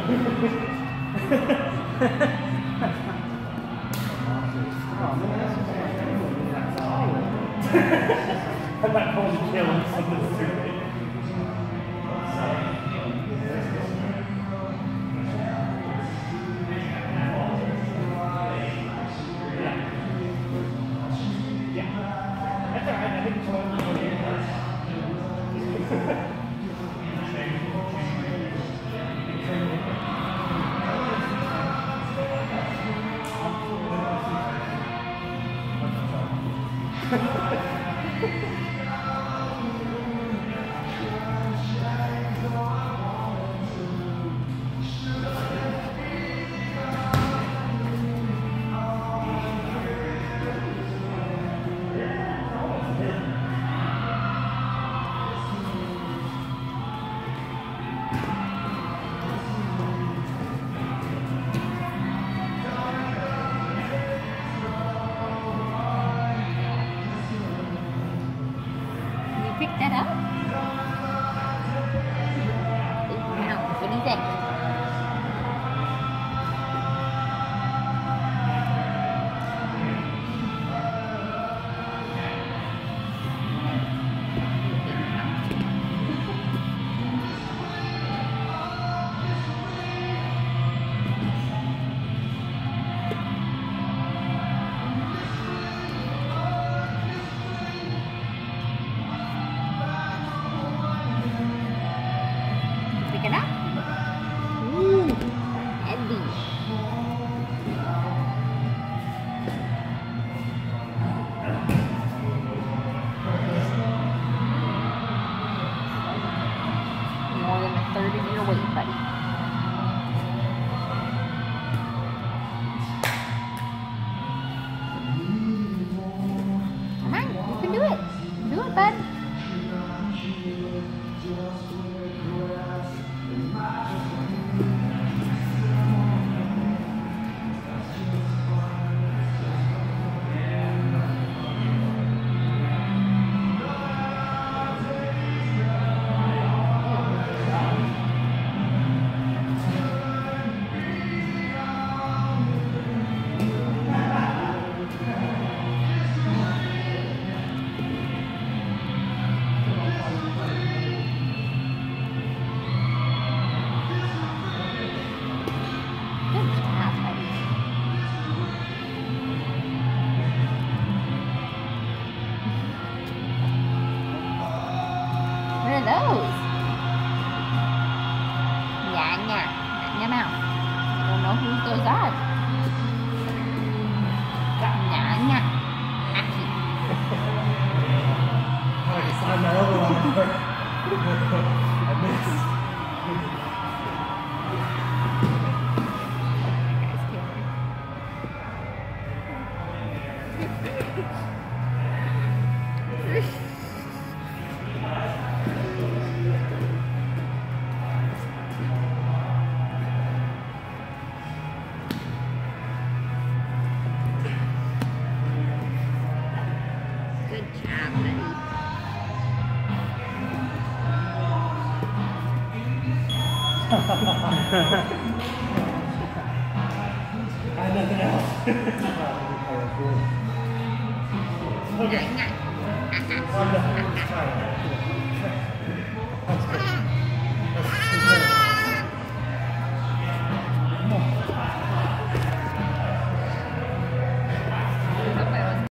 I'm not going to kill him. Something's stupid. Yeah. That's alright. I think it's one of Pick that up? Wow, what do you think? Pick it up. Ooh, heavy. More than a third of your weight, buddy. Come on, you can do it. Do it, bud. What are those? Yeah, not in your mouth. I don't know who those are. Yeah. I signed my elbow on the court. I missed. Good job, buddy. I had nothing else. Okay. Yeah. I'm done.